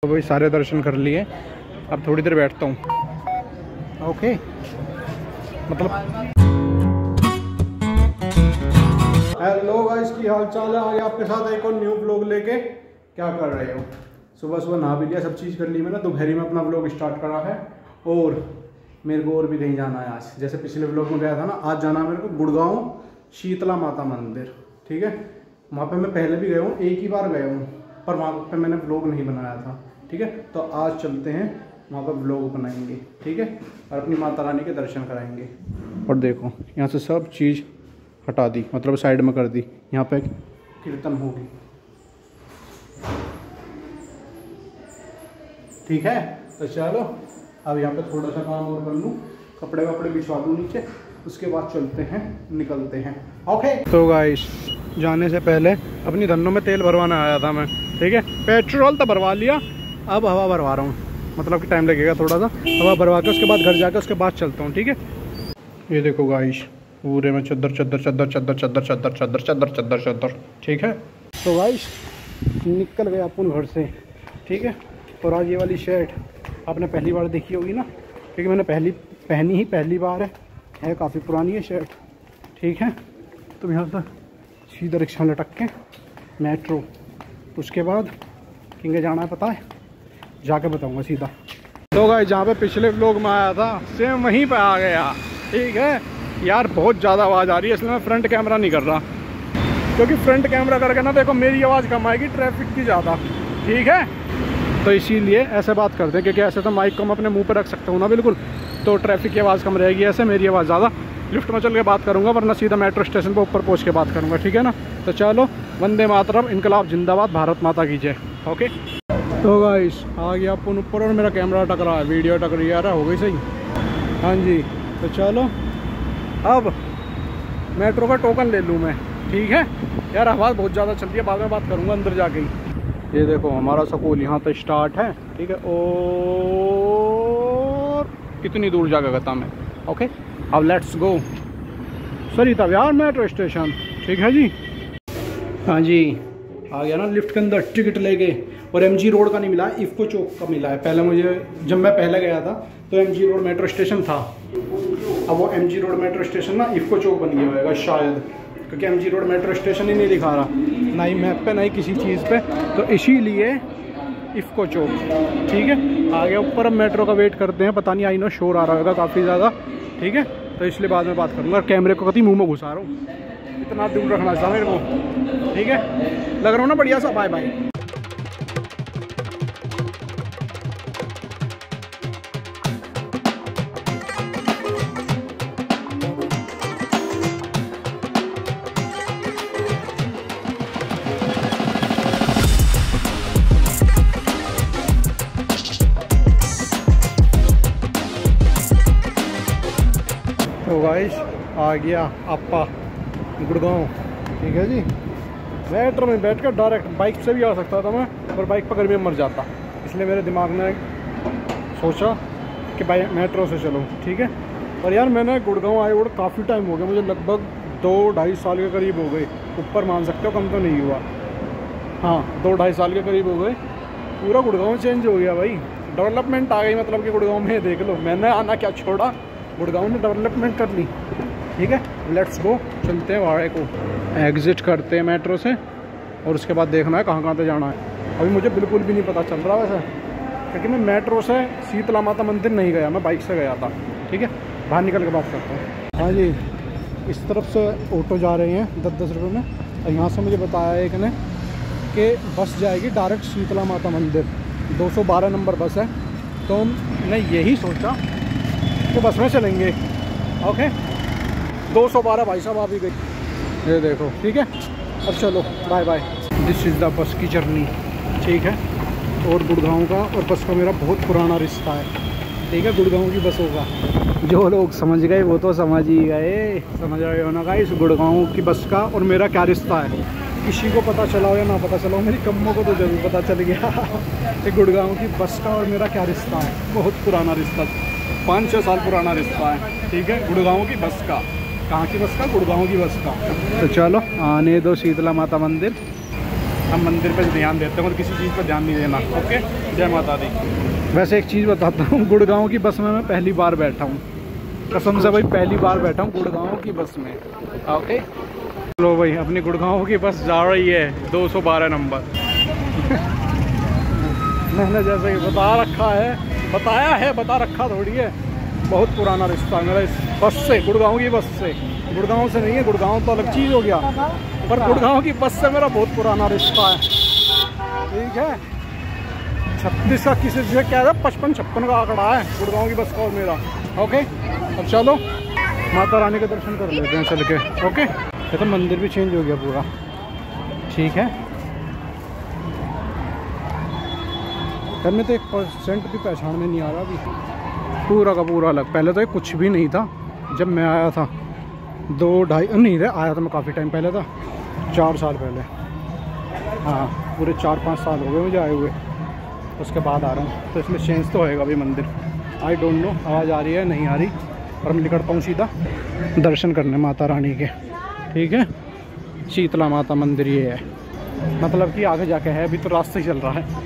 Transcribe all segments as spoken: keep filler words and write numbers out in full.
भाई सारे दर्शन कर लिए, अब थोड़ी देर बैठता हूँ। ओके मतलब हेलो गाइस, की हाल चाल है? आगे आपके साथ एक और न्यू व्लॉग लेके। क्या कर रहे हो? सुबह सुबह नहा भी लिया, सब चीज़ कर ली मैंने, दोपहरी में अपना व्लॉग स्टार्ट करा है। और मेरे को और भी कहीं जाना है आज, जैसे पिछले व्लॉग में गया था ना, आज जाना है मेरे को गुड़गांव शीतला माता मंदिर। ठीक है, वहाँ पे मैं पहले भी गया हूँ, एक ही बार गया हूँ, पर वहाँ पे मैंने व्लॉग नहीं बनाया था। ठीक है, तो आज चलते हैं वहाँ पर व्लॉग बनाएंगे। ठीक है, और अपनी माता रानी के दर्शन कराएंगे। और देखो यहाँ से सब चीज़ हटा दी, मतलब साइड में कर दी। यहाँ पे कीर्तन होगी। ठीक है, तो चलो अब यहाँ पे थोड़ा सा काम और कर लूँ, कपड़े वपड़े बिछवा दूँ नीचे, उसके बाद चलते हैं, निकलते हैं। ओके तो गाइस, जाने से पहले अपनी धन्नों में तेल भरवाना आया था मैं। ठीक है, पेट्रोल तो भरवा लिया, अब हवा भरवा रहा हूँ, मतलब कि टाइम लगेगा थोड़ा सा। हवा भरवा के उसके बाद घर जाकर उसके बाद चलता हूँ। ठीक है, ये देखो गाइस, पूरे में चद्दर चद्दर चद्दर चद्दर चद्दर चद्दर चद्दर चद्दर चद्दर चद्दर। ठीक है, तो गाइस निकल गए अपन घर से। ठीक है, और आज ये वाली शर्ट आपने पहली बार देखी होगी ना, क्योंकि मैंने पहली पहनी ही पहली बार है, है काफ़ी पुरानी है शर्ट। ठीक है, तो यहाँ से सीधा रिक्शा लटक के मेट्रो, उसके बाद किंगे जाना है पता है, जाके बताऊँगा सीधा। तो गाइस, जहाँ पे पिछले व्लॉग में आया था सेम वहीं पे आ गया। ठीक है यार, बहुत ज़्यादा आवाज़ आ रही है, इसलिए मैं फ्रंट कैमरा नहीं कर रहा, क्योंकि फ्रंट कैमरा करके ना देखो मेरी आवाज़ कम आएगी, ट्रैफिक की ज़्यादा। ठीक है, तो इसीलिए ऐसे बात करते हैं, क्योंकि ऐसे तो माइक को मैं अपने मुंह पर रख सकता हूँ ना बिल्कुल, तो ट्रैफिक की आवाज़ कम रहेगी, ऐसे मेरी आवाज़ ज़्यादा। लिफ्ट में चल के बात करूँगा, वरना सीधा मेट्रो स्टेशन पर ऊपर पहुँच के बात करूँगा। ठीक है ना, तो चलो, वंदे मातरम, इनकलाब जिंदाबाद, भारत माता की जय। ओके तो गाइस, आ गया अपन ऊपर और मेरा कैमरा टक रहा है, वीडियो टक रही है, हो गई सही। हाँ जी, तो चलो अब मेट्रो का टोकन ले लूँ मैं। ठीक है यार, आवाज़ बहुत ज़्यादा चलती है, बाद में बात करूँगा अंदर जाके ही। ये देखो हमारा स्कूल यहाँ पे स्टार्ट है। ठीक है, और कितनी दूर जाकर गता मैं। ओके, अब let's go Sarita Vihar metro station. ठीक है जी, हाँ जी, आ गया ना लिफ्ट के अंदर टिकट लेके। और एमजी रोड का नहीं मिला, इफ्को चौक का मिला है। पहले मुझे, जब मैं पहले गया था तो एमजी रोड मेट्रो स्टेशन था, अब वो एमजी रोड मेट्रो स्टेशन ना इफ्को चौक बन गया होगा शायद, क्योंकि एमजी रोड मेट्रो स्टेशन ही नहीं दिखा रहा, ना ही मैप पे ना ही किसी चीज़ पे, तो इसीलिए इफ्को चौक। ठीक है, आगे ऊपर अब मेट्रो का वेट करते हैं, पता नहीं आई नो शोर आ रहा होगा काफ़ी ज़्यादा। ठीक है, तो इसलिए बाद में बात करूँगा। कैमरे को कभी मुँह में घुसा रहा हूँ, इतना दूर रखना था मेरे को। ठीक है, लग रहा हूँ ना बढ़िया सा। Bye bye. तो गाइस, आ गया आपा गुड़गांव। ठीक है जी, मेट्रो में बैठ कर डायरेक्ट, बाइक से भी आ सकता था मैं, पर बाइक पकड़ में मर जाता, इसलिए मेरे दिमाग में सोचा कि भाई मेट्रो से चलो। ठीक है, पर यार मैंने गुड़गांव आए और काफ़ी टाइम हो गया मुझे, लगभग दो ढाई साल के करीब हो गए, ऊपर मान सकते हो, कम तो नहीं हुआ। हाँ, दो ढाई साल के करीब हो गए। पूरा गुड़गांव चेंज हो गया भाई, डेवलपमेंट आ गई, मतलब कि गुड़गांव में देख लो, मैंने आना क्या छोड़ा, गुड़गांव ने डेवलपमेंट कर ली। ठीक है, लेट्स गो, चलते हैं वाड़े को, एग्जिट करते हैं मेट्रो से, और उसके बाद देखना है कहाँ कहाँ पे जाना है। अभी मुझे बिल्कुल भी नहीं पता चल रहा वैसे, क्योंकि मैं मेट्रो से शीतला माता मंदिर नहीं गया, मैं बाइक से गया था। ठीक है, बाहर निकल के बात करते हैं। हाँ जी, इस तरफ से ऑटो जा रहे हैं दस दस रुपये में, और यहाँ से मुझे बताया एक ने कि बस जाएगी डायरेक्ट शीतला माता मंदिर, दो सौ बारह नंबर बस है। तो मैंने यही सोचा कि बस में चलेंगे। ओके, दो सौ बारह भाई साहब आ भी गई, ये देखो। ठीक है, अब चलो, bye bye. This is the bus की जर्नी। ठीक है, और गुड़गांव का और बस का मेरा बहुत पुराना रिश्ता है। ठीक है, गुड़गांव की बसों का, जो लोग समझ गए वो तो समझ ही गए, समझ रहे हो ना गाइस, गुड़गांव की बस का और मेरा क्या रिश्ता है। किसी को पता चला हो या ना पता चला हो, मेरी कम्मों को तो जरूर पता चल गया कि गुड़गांव की बस का और मेरा क्या रिश्ता है। बहुत पुराना रिश्ता, पाँच छः साल पुराना रिश्ता है। ठीक है, गुड़गांव की बस का। कहाँ की बस का? गुड़गांव की बस का। तो चलो आने दो शीतला माता मंदिर, हम मंदिर पर ध्यान देते हैं और किसी चीज़ पर ध्यान नहीं देना। ओके। जय माता दी। वैसे एक चीज़ बताता हूँ, गुड़गांव की बस में मैं पहली बार बैठा हूँ, कसम से भाई पहली बार बैठा हूँ गुड़गांव की बस में। ओके चलो भाई, अपनी गुड़गांव की बस जा रही है दो सौ बारह नंबर। मैंने जैसे कि बता रखा है, बताया है, बता रखा थोड़ी है, बहुत पुराना रिश्ता मेरा इस बस से, गुड़गांव की बस से। गुड़गांव से नहीं है, गुड़गांव तो अलग चीज़ हो गया, पर गुड़गांव की बस से मेरा बहुत पुराना रिश्ता है। ठीक है, छत्तीस का किसी से क्या है, पचपन छप्पन का आंकड़ा है गुड़गांव की बस का और मेरा। ओके अब चलो माता रानी के दर्शन कर लेते हैं चल के। ओके ये तो मंदिर भी चेंज हो गया पूरा। ठीक है, घर में तो एक परसेंट भी पहचान में नहीं आ रहा अभी, पूरा का पूरा अलग। पहले तो ये कुछ भी नहीं था जब मैं आया था, दो ढाई नहीं रहे, आया था मैं काफ़ी टाइम पहले था, चार साल पहले। हाँ पूरे चार पाँच साल हो गए मुझे आए हुए, उसके बाद आ रहा हूँ, तो इसमें चेंज तो होएगा अभी मंदिर। आई डोंट नो आवाज़ आ रही है नहीं आ रही, और मैं निकलता हूँ सीधा दर्शन करने माता रानी के। ठीक है, शीतला माता मंदिर ये है, मतलब कि आगे जाके है, अभी तो रास्ते ही चल रहा है।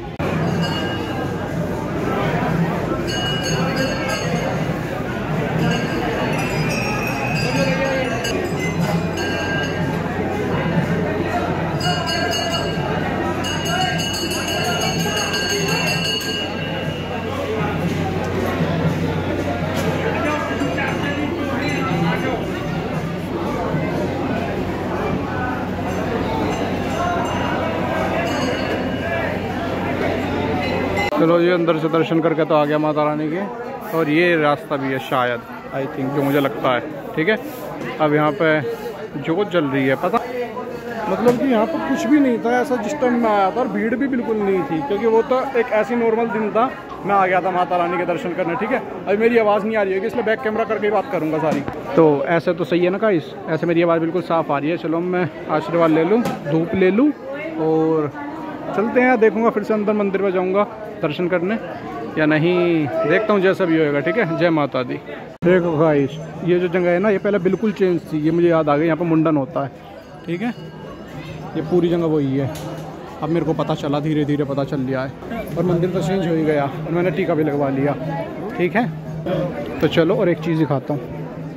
चलो जी, अंदर से दर्शन करके तो आ गया माता रानी के, और ये रास्ता भी है शायद, आई थिंक, जो मुझे लगता है। ठीक है, अब यहाँ पे जोत जल रही है, पता मतलब कि यहाँ पर कुछ भी नहीं था ऐसा जिस टाइम मैं आया था, और भीड़ भी बिल्कुल नहीं थी, क्योंकि वो तो एक ऐसी नॉर्मल दिन था, मैं आ गया था माता रानी के दर्शन करने। ठीक है, अभी मेरी आवाज़ नहीं आ रही है, इसलिए बैक कैमरा करके बात करूँगा सारी। तो ऐसे तो सही है ना गाइस, ऐसे मेरी आवाज़ बिल्कुल साफ़ आ रही है। चलो मैं आशीर्वाद ले लूँ, धूप ले लूँ, और चलते हैं। देखूँगा फिर से अंदर मंदिर में जाऊँगा दर्शन करने या नहीं, देखता हूँ जैसा भी होएगा। ठीक है, जय माता दी। देखो गाइस, ये जो जगह है ना, ये पहले बिल्कुल चेंज थी, ये मुझे याद आ गई, यहाँ पर मुंडन होता है। ठीक है, ये पूरी जगह वही है, अब मेरे को पता चला, धीरे धीरे पता चल लिया है, और मंदिर तो चेंज हो ही गया, और मैंने टीका भी लगवा लिया। ठीक है, तो चलो और एक चीज़ दिखाता हूँ।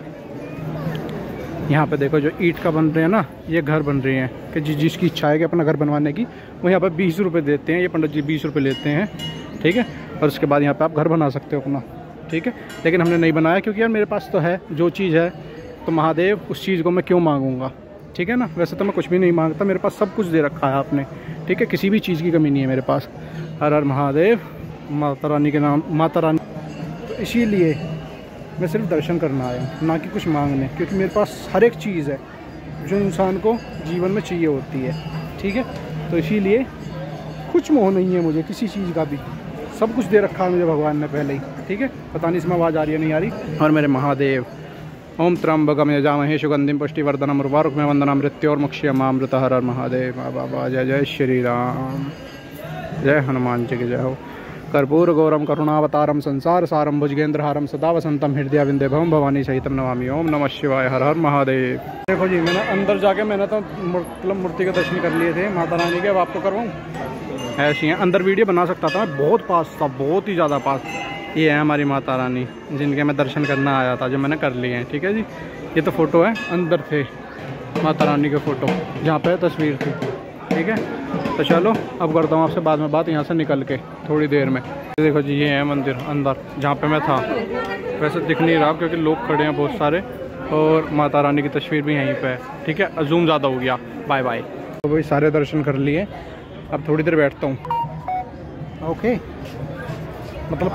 यहाँ पे देखो जो ईंट का बन रहे हैं ना, ये घर बन रहे हैं, कि जिस जिसकी इच्छा है कि अपना घर बनवाने की, वो यहाँ पर बीस रुपये देते हैं, ये पंडित जी बीस रुपये लेते हैं। ठीक है, और उसके बाद यहाँ पे आप घर बना सकते हो अपना। ठीक है, लेकिन हमने नहीं बनाया, क्योंकि यार मेरे पास तो है, जो चीज़ है तो महादेव, उस चीज़ को मैं क्यों मांगूंगा। ठीक है ना, वैसे तो मैं कुछ भी नहीं मांगता, मेरे पास सब कुछ दे रखा है आपने। ठीक है, किसी भी चीज़ की कमी नहीं है मेरे पास। हर हर महादेव, माता रानी के नाम, माता रानी। तो इसीलिए मैं सिर्फ दर्शन करना आया हूँ, ना कि कुछ मांगने, क्योंकि मेरे पास हर एक चीज़ है जो इंसान को जीवन में चाहिए होती है। ठीक है, तो इसीलिए कुछ मोह नहीं है मुझे किसी चीज़ का भी, सब कुछ दे रखा है मुझे भगवान ने पहले ही। ठीक है, पता नहीं इसमें आवाज़ आ रही है नहीं आ रही। और मेरे महादेव, ओम त्र्यंबकम यजामहे सुगंधिम पुष्टिवर्धनम उर्वारुकमें वंदनम मृत्योर्मुक्षयमामृत। हर हर महादेव। बाबा जय जय श्री राम, जय हनुमान जी की जय हो। कर्पूर गौरम करुणावतारम संसार सारम भुजगेंद्रहारम सदा वसंतम हृदय विंदे भवम भवानी सहितम नमामि। ओम नमः शिवाय। हर हर महादेव। देखो जी, मैंने अंदर जाके मैंने तो मतलब मूर्ति के दर्शन कर लिए थे माता रानी के, अब आपको करवाऊँ ऐसी हैं। अंदर वीडियो बना सकता था मैं, बहुत पास था, बहुत ही ज़्यादा पास। ये है हमारी माता रानी जिनके मैं दर्शन करना आया था, जो मैंने कर लिए हैं। ठीक है जी, ये तो फ़ोटो है, अंदर थे माता रानी के फ़ोटो, जहाँ पे तस्वीर थी। ठीक है, तो चलो अब करता हूँ आपसे बाद में बात, यहाँ से निकल के थोड़ी देर में। देखो जी, ये है मंदिर अंदर जहाँ पे मैं था। वैसे दिख नहीं रहा क्योंकि लोग खड़े हैं बहुत सारे, और माता रानी की तस्वीर भी यहीं पे है। ठीक है, जूम ज़्यादा हो गया। Bye bye. तो भाई सारे दर्शन कर लिए, अब थोड़ी देर बैठता हूँ। ओके, मतलब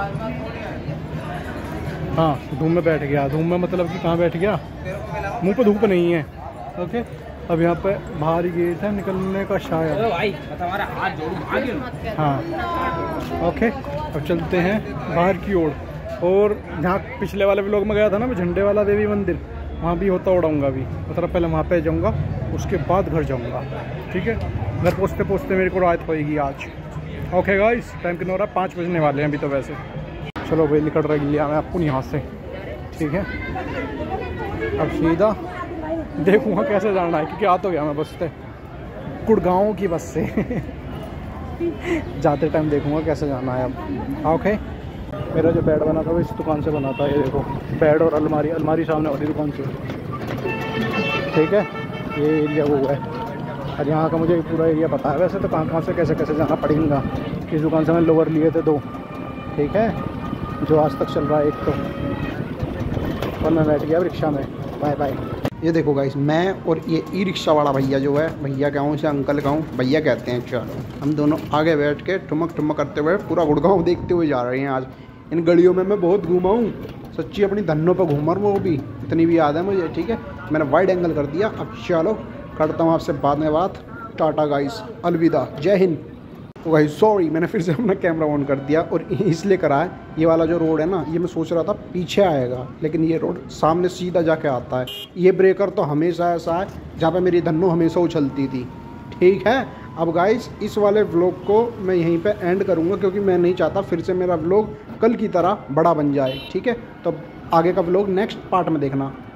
हाँ, धूप में बैठ गया। धूप में मतलब कि कहाँ बैठ गया, मुंह पे धूप नहीं है। ओके, अब यहाँ पे बाहर ही गेट है निकलने का शायद। हाँ ओके, अब चलते हैं बाहर की ओर। और जहाँ पिछले वाले व्लॉग में गया था ना मैं, झंडे वाला देवी मंदिर, वहाँ भी होता उड़ाऊँगा अभी। मतलब पहले वहाँ पे जाऊँगा, उसके बाद घर जाऊँगा। ठीक है, घर पहुँचते पहुँचते मेरे को रात होएगी आज। ओके गाइस, टाइम कितना हो रहा है, पाँच बजने वाले हैं अभी तो वैसे। चलो भाई, निकल रही लिया मैं आपको यहाँ से। ठीक है, अब सीधा देखूँगा कैसे जाना है, क्योंकि आ तो गया मैं बस से, गुड़गांव की बस से। जाते टाइम देखूंगा कैसे जाना है अब। ओके, मेरा जो बेड बना था वो इस दुकान से बना था। ये देखो बेड और अलमारी, अलमारी सामने वाली दुकान से, ठीक है। ये एरिया वो है, और यहाँ का मुझे पूरा एरिया पता है वैसे तो, कहाँ कहाँ से कैसे कैसे जाना पड़ेगा। इस दुकान से मैं लोअर लिए थे दो, ठीक है, जो आज तक चल रहा है एक तो, और मैं बैठ गया रिक्शा में। Bye bye. ये देखो गाइस, मैं और ये ई रिक्शा वाला भैया जो है, भैया कहूँ से अंकल कहूँ, भैया कहते हैं, चलो हम दोनों आगे बैठ के ठुमक ठुमक करते हुए पूरा गुड़गांव देखते हुए जा रहे हैं। आज इन गलियों में मैं बहुत घूमा हूँ सच्ची, अपनी धन्नों पर घूमा वो भी, इतनी भी याद है मुझे, ठीक है। मैंने वाइड एंगल कर दिया। अब चलो करता हूँ आपसे बाद में बात। टाटा गाइस, अलविदा, जय हिंद। तो गाइस सॉरी, मैंने फिर से अपना कैमरा ऑन कर दिया, और इसलिए करा है, ये वाला जो रोड है ना, ये मैं सोच रहा था पीछे आएगा, लेकिन ये रोड सामने सीधा जाके आता है। ये ब्रेकर तो हमेशा ऐसा है जहाँ पे मेरी धन्नो हमेशा उछलती थी, ठीक है। अब गाइस इस वाले व्लॉग को मैं यहीं पे एंड करूँगा, क्योंकि मैं नहीं चाहता फिर से मेरा व्लॉग कल की तरह बड़ा बन जाए, ठीक है। तो आगे का व्लॉग नेक्स्ट पार्ट में देखना।